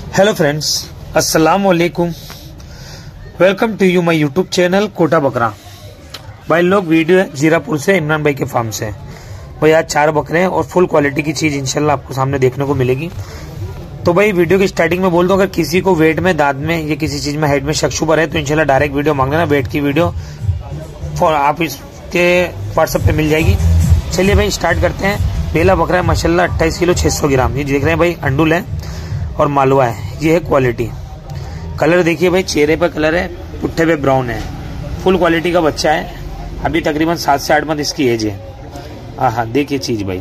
Hello friends, अस्सलाम वालेकुम। Welcome to you my YouTube channel Kota Bakra. भाई लोग वीडियो है जीरापुर से, इमरान भाई के फार्म से। भाई आज 4 बकरे हैं और फुल क्वालिटी की चीज इंशाल्लाह आपको सामने देखने को मिलेगी। तो भाई वीडियो की स्टार्टिंग में बोल दो, अगर किसी को वेट में, दांत में या किसी चीज में हेड में शक शुबा है तो इंशाल्लाह डायरेक्ट वीडियो मांग लेना। वेट की वीडियो आप इसके व्हाट्सएप पे मिल जाएगी। चलिए भाई स्टार्ट करते हैं। पहला बकरा है माशाल्लाह 28 किलो 600 ग्राम। ये देख रहे हैं भाई, अंडुल है और मालवा है। ये है क्वालिटी। कलर देखिए भाई, चेहरे पे कलर है, पुट्ठे पे ब्राउन है। फुल क्वालिटी का बच्चा है। अभी तकरीबन 7 से 8 मंथ इसकी एज है। हाँ, देखिए चीज भाई,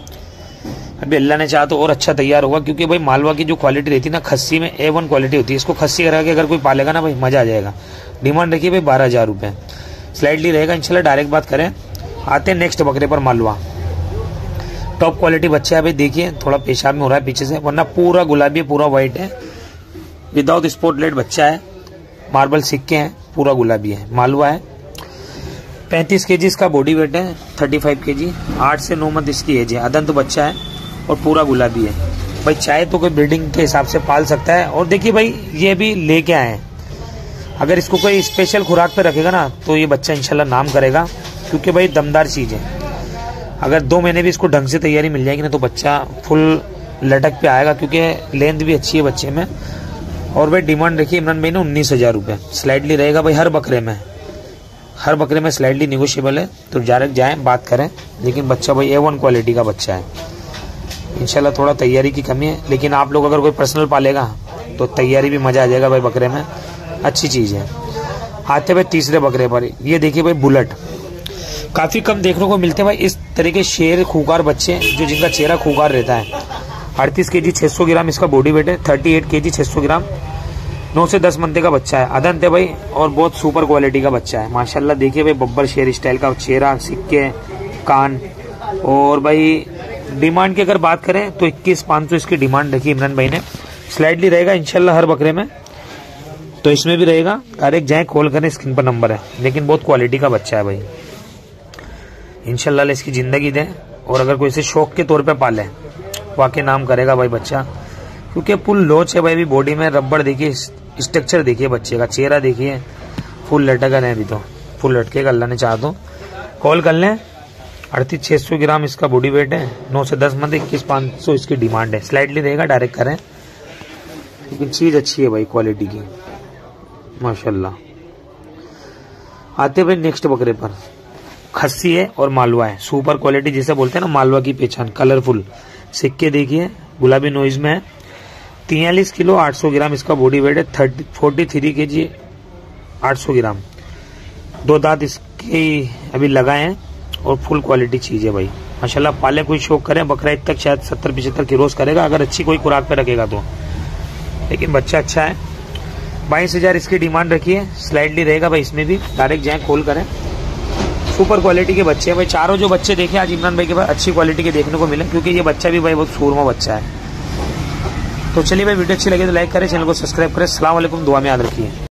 अभी अल्लाह ने चाहा तो और अच्छा तैयार होगा, क्योंकि भाई मालवा की जो क्वालिटी रहती है ना, खस्सी में A1 क्वालिटी होती है। इसको खस्सी करा के अगर कोई पालेगा ना भाई, मजा आ जाएगा। डिमांड रखिए भाई 12,000 रुपये, स्लाइडली रहेगा इंशाल्लाह। डायरेक्ट बात करें, आते हैं नेक्स्ट बकरे पर। मालवा टॉप क्वालिटी बच्चा है भाई। देखिए थोड़ा पेशाब में हो रहा है पीछे से, वरना पूरा गुलाबी है, पूरा व्हाइट है, विदाउट स्पॉटलाइट बच्चा है। मार्बल सिक्के हैं, पूरा गुलाबी है। मालवा है। 35 केजी इसका बॉडी वेट है, 35 केजी। 8 से 9 मंथ इसकी एज है। अदंत बच्चा है और पूरा गुलाबी है भाई। चाहे तो कोई ब्रीडिंग के हिसाब से पाल सकता है। और देखिए भाई, ये भी लेके आए हैं। अगर इसको कोई स्पेशल खुराक पे रखेगा ना तो ये बच्चा इंशाल्लाह नाम करेगा, क्योंकि भाई दमदार चीज है। अगर 2 महीने भी इसको ढंग से तैयारी मिल जाएगी ना तो बच्चा फुल लटक पे आएगा, क्योंकि लेंथ भी अच्छी है बच्चे में। और भाई डिमांड रखिए इमरान भाई ने 19,000 रुपये, स्लाइडली रहेगा भाई। हर बकरे में स्लाइडली निगोशिएबल है, तो डायरेक्ट जाएं बात करें। लेकिन बच्चा भाई A1 क्वालिटी का बच्चा है। इंशाल्लाह थोड़ा तैयारी की कमी है, लेकिन आप लोग अगर कोई पर्सनल पालेगा तो तैयारी भी मजा आ जाएगा भाई। बकरे में अच्छी चीज है। आते भाई तीसरे बकरे पर। ये देखिए भाई, बुलेट। काफी कम देखने को मिलते हैं भाई इस तरह के शेर खूंखार बच्चे, जो जिनका चेहरा खूंखार रहता है। 38 केजी 600 ग्राम इसका बॉडी वेट है। 38 केजी 600 ग्राम। 9 से 10 मंथ का बच्चा है। अदंत है भाई और बहुत सुपर क्वालिटी का बच्चा है माशाल्लाह। देखिए भाई, बब्बर शेर स्टाइल का चेहरा, सिक्के, कान। और भाई डिमांड की अगर बात करें तो 21,500 इसकी डिमांड रखी इमरान भाई ने। स्लाइडली रहेगा इंशाल्लाह हर बकरे में, तो इसमें भी रहेगा। डायरेक्ट जाए, कॉल करें, स्क्रीन पर नंबर है। लेकिन बहुत क्वालिटी का बच्चा है भाई। इंशाल्लाह इसकी जिंदगी दें। और अगर कोई इसे शौक के तौर पे पाले, वाकई नाम करेगा भाई बच्चा, क्योंकि फुल लोच है भाई। भी बॉडी में रबड़ देखिए, स्ट्रक्चर देखिए बच्चे का, चेहरा देखिए, फुल लटका है। अभी तो फुल लटकेगा अल्लाह ने चाहा तो। कॉल कर लें। 38,600 ग्राम इसका बॉडी वेट है। 9 से 10 मंथ 21,500 इसकी डिमांड है। स्लाइडली रहेगा, डायरेक्ट करें। लेकिन चीज अच्छी है भाई क्वालिटी की माशाल्लाह। आते भाई नेक्स्ट बकरे पर। खस्सी है और मालवा है। सुपर क्वालिटी जिसे बोलते हैं ना, मालवा की पहचान। कलरफुल सिक्के देखिए, गुलाबी नोइज में है। 43 किलो 800 ग्राम इसका बॉडी वेट है। 43 केजी 800 ग्राम। 2 दांत इसके अभी लगाए हैं और फुल क्वालिटी चीज है भाई माशाल्लाह। पाले कोई शौक करें, बकरा ईद तक शायद 70-75 किलोस करेगा, अगर अच्छी कोई खुराक पे रखेगा तो। लेकिन बच्चा अच्छा है। 22,000 इसकी डिमांड रखी है। स्लाइडली रहेगा भाई इसमें भी। डायरेक्ट जाए, कॉल करें। सुपर क्वालिटी के बच्चे हैं भाई। चारों जो बच्चे देखे आज इमरान भाई के पास अच्छी क्वालिटी के देखने को मिले, क्योंकि ये बच्चा भी भाई बहुत सूरमा बच्चा है। तो चलिए भाई, वीडियो अच्छी लगे तो लाइक करें, चैनल को सब्सक्राइब करें। अस्सलाम वालेकुम, दुआ में याद रखिए।